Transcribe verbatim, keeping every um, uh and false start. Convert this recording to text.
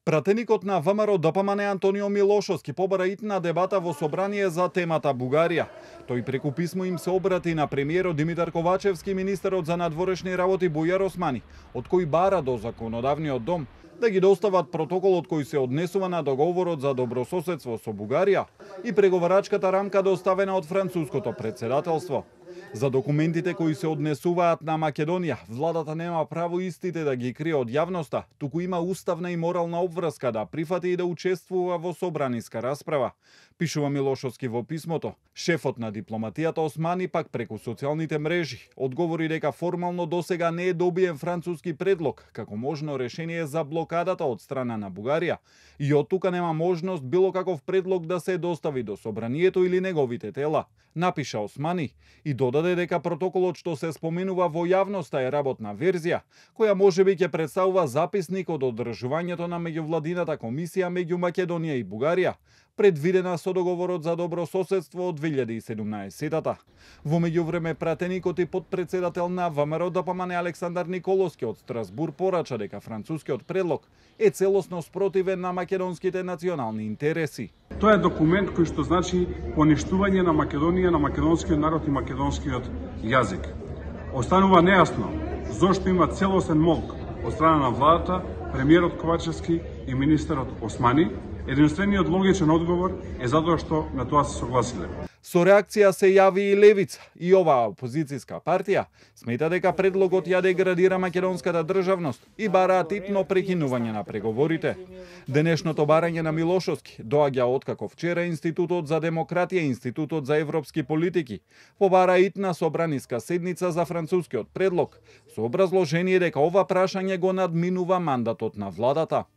Пратеникот на ВМРО Д П М Н Антонио Милошовски побара итна дебата во собрание за темата Бугарија. Тој преку писмо им се обрати на премиерот Димитар Ковачевски и министерот за надворешни работи Бујар Османи, од кој бара до законодавниот дом да ги достават протоколот кој се однесува на договорот за добрососедство со Бугарија и преговарачката рамка доставена од француското претседателство. За документите кои се однесуваат на Македонија, владата нема право истите да ги крие од јавноста, туку има уставна и морална обврска да прифати и да учествува во собраниска расправа, пишува Милошовски во писмото. Шефот на дипломатијата Османи пак преку социјалните мрежи одговори дека формално досега не е добиен француски предлог како можно решение за блокадата од страна на Бугарија и од тука нема можност било каков предлог да се достави до собранието или неговите тела, напиша Османи и додаде дека протоколот што се споменува во јавноста е работна верзија, која можеби ќе представува записник од одржувањето на меѓувладината комисија меѓу Македонија и Бугарија, предвидена со договорот за добрососедство од две илјади и седумнаесетта. Во меѓувреме пратеникот и подпредседател на ВМРО Д П М Н Александар Николовски од Страсбур порача дека францускиот предлог е целосно спротивен на македонските национални интереси. Тоа е документ кој што значи поништување на Македонија, на македонскиот народ и македонскиот јазик. Останува нејасно зошто има целосен молк од страна на владата, премиерот Ковачевски и министерот Османи. Единствениот логичен одговор е затоа што на тоа се согласиле. Со реакција се јави и Левица, и оваа опозицијска партија смета дека предлогот ја деградира македонската државност и бараат итно прекинување на преговорите. Денешното барање на Милошовски доаѓа откако вчера Институтот за демократија и Институтот за европски политики побара итна собраниска седница за францускиот предлог со образложение дека ова прашање го надминува мандатот на владата.